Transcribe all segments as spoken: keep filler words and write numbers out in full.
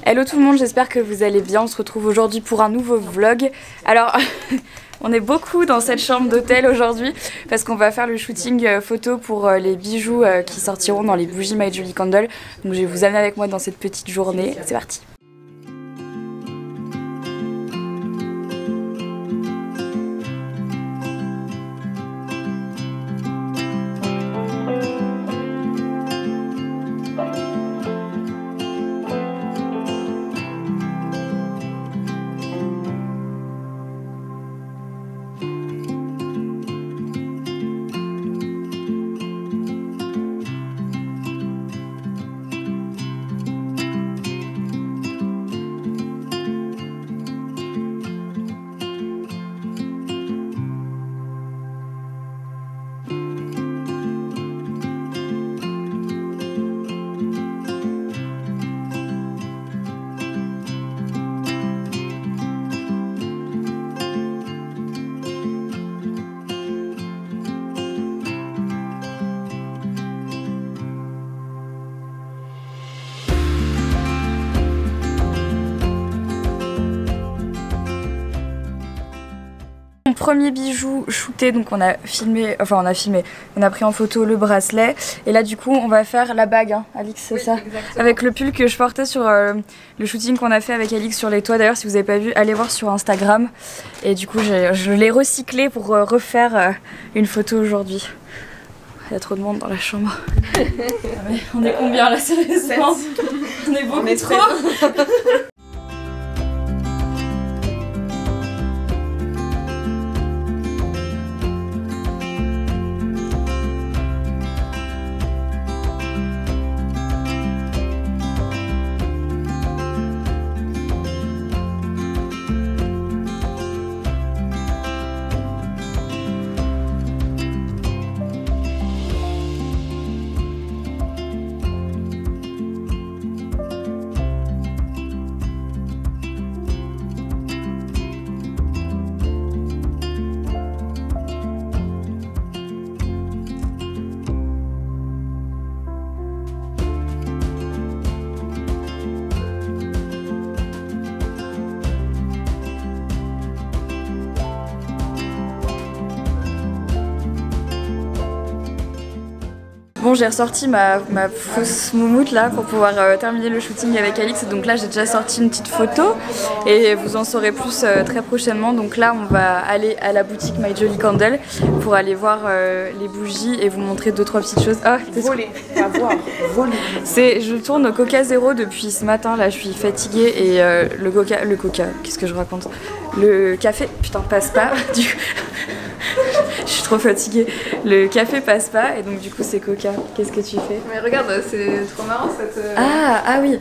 Hello tout le monde, j'espère que vous allez bien. On se retrouve aujourd'hui pour un nouveau vlog. Alors, on est beaucoup dans cette chambre d'hôtel aujourd'hui parce qu'on va faire le shooting photo pour les bijoux qui sortiront dans les bougies My Jolly Candle. Donc je vais vous amener avec moi dans cette petite journée. C'est parti. Premier bijou shooté, donc on a filmé, enfin on a filmé, on a pris en photo le bracelet et là du coup on va faire la bague, hein, Alix, c'est oui, ça exactement. Avec le pull que je portais sur euh, le shooting qu'on a fait avec Alix sur les toits. D'ailleurs si vous n'avez pas vu, allez voir sur Instagram. Et du coup je l'ai recyclé pour euh, refaire euh, une photo aujourd'hui. Il y a trop de monde dans la chambre. Ah ouais, on est combien là sérieusement? On est beaucoup on est trop. Bon, j'ai ressorti ma, ma fausse moumoute là pour pouvoir euh, terminer le shooting avec Alix. Donc là j'ai déjà sorti une petite photo et vous en saurez plus euh, très prochainement. Donc là on va aller à la boutique My Jolly Candle pour aller voir euh, les bougies et vous montrer deux trois petites choses. Ah, voler, à voir, voler. C'est, je tourne au Coca Zéro depuis ce matin. Là je suis fatiguée et euh, le coca, le coca, qu'est-ce que je raconte? Le café, putain passe pas. Du coup, je suis trop fatiguée. Le café passe pas et donc du coup c'est Coca. Qu'est-ce que tu fais? Mais regarde, c'est trop marrant cette... Ah, ah oui.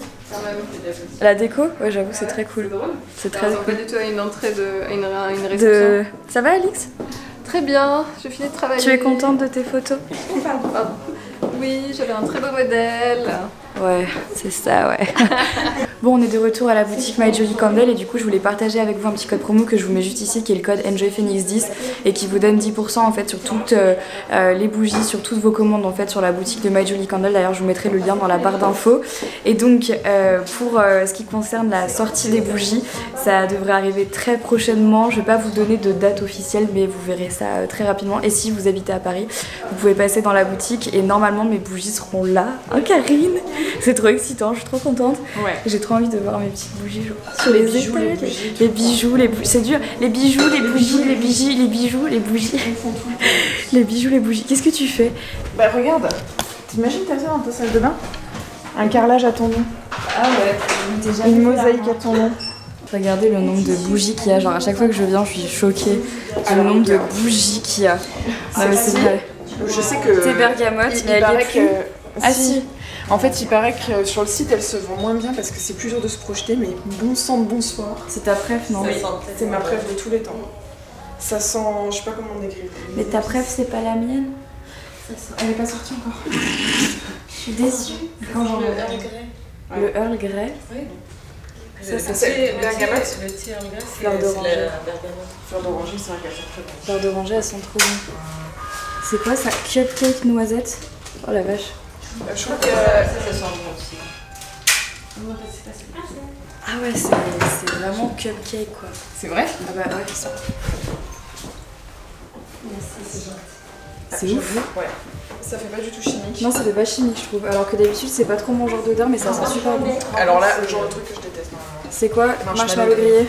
La déco? Ouais, j'avoue, c'est très cool. C'est très cool. Pas du tout à une entrée de... à une, à une réception. De... Ça va Alix? Très bien, j'ai fini de travailler. Tu es contente de tes photos? Pardon, pardon. Oui, j'avais un très beau modèle. Ouais, c'est ça, ouais. Bon, on est de retour à la boutique My Jolly Candle et du coup je voulais partager avec vous un petit code promo que je vous mets juste ici qui est le code Enjoy Phoenix dix et qui vous donne dix pour cent en fait sur toutes euh, les bougies, sur toutes vos commandes en fait sur la boutique de My Jolly Candle. D'ailleurs je vous mettrai le lien dans la barre d'infos. Et donc euh, pour euh, ce qui concerne la sortie des bougies, ça devrait arriver très prochainement. Je vais pas vous donner de date officielle mais vous verrez ça euh, très rapidement. Et si vous habitez à Paris, vous pouvez passer dans la boutique et normalement mes bougies seront là. Oh Karine, c'est trop excitant, je suis trop contente. Ouais. J'ai trop envie de voir mes petites bougies genre, sur les, les bijoux, les, bougies, les bijoux, les bougies, c'est dur. Les bijoux, les bougies, les bijoux, les bijoux, les bougies. Les bijoux, les bougies. Qu'est-ce que tu fais? Bah regarde, t'imagines t'as ça dans ta salle de bain? Un carrelage à ton nom. Ah ouais. Une mosaïque à ton nom. Regardez le nombre de bougies qu'il y a. Genre à chaque fois que je viens, je suis choquée du nombre de bougies qu'il y a. Non mais c'est vrai. Je sais que. C'est bergamote, mais elle est plus. Ah si. En fait, il paraît que sur le site, elle se vend moins bien parce que c'est plus dur de se projeter, mais bon sang de bonsoir. C'est ta préf, non? Oui, c'est ma préf de tous les temps. Ça sent... je sais pas comment décrire. Mais ta préf, c'est pas la mienne? Elle est pas sortie encore. Je suis déçue. Quand le Earl Grey. Le Earl Grey? Oui. Ça, ça c'est bergamote. Le thé Earl Grey, c'est fleur d'oranger. Fleur d'oranger, c'est vrai qu'elles sont très bonnes. Fleur d'oranger, elles sont trop bonnes. C'est quoi ça? Cupcake noisette? Oh la vache. Je crois que ça, ça sent bon aussi. Ah ouais, c'est vraiment cupcake quoi. C'est vrai? Ah bah ouais, ça. C'est ouf. Ouais. Ça fait pas du tout chimique. Non, ça fait pas chimique, je trouve. Alors que d'habitude, c'est pas trop mon genre d'odeur, mais ça sent super bon. Alors là, le genre de truc que je déteste normalement. C'est quoi? Marshmallow Marshmallow grillé.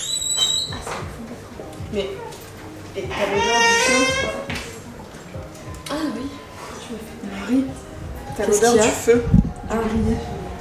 Mais. Et t'as l'odeur du feu? Ah oui. Oui. T'as Qu'est-ce l'odeur qu'il y a? du feu. Ah oui.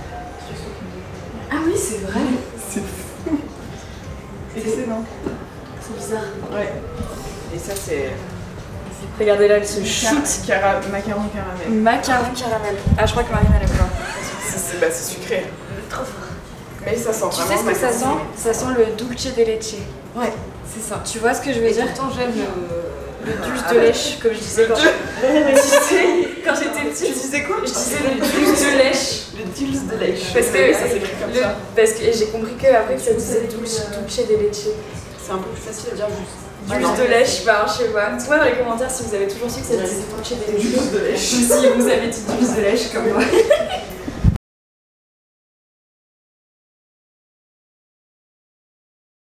Ah oui, c'est vrai. C'est fou. Excellent. C'est bizarre. Ouais. Et ça, c'est. Regardez là, elle se shoot. Cara... Macaron caramel. Macaron caramel. Ah, je crois que Marine elle aime pas. C'est bah, sucré. Trop fort. Mais ça sent Tu vraiment. sais ce que ça sent? Ça sent le dulce de leche. Ouais, c'est ça. Tu vois ce que je veux dire? Pourtant j'aime le, le dulce de lèche, comme je disais quand je- quand j'étais petite. Tu disais quoi? Je disais le dulce de lèche. Le dulce de lèche. Parce que, ça s'écrit comme le- ça. parce que et j'ai compris que après que ça disait dulce, dulce de leche. C'est un peu plus facile à dire juste. Dulce de lèche, bah je sais pas. Dites-moi dans les commentaires si vous avez toujours su que ça disait dulce de lèche. Dulce de lèche. Si vous avez dit dulce de lèche comme moi.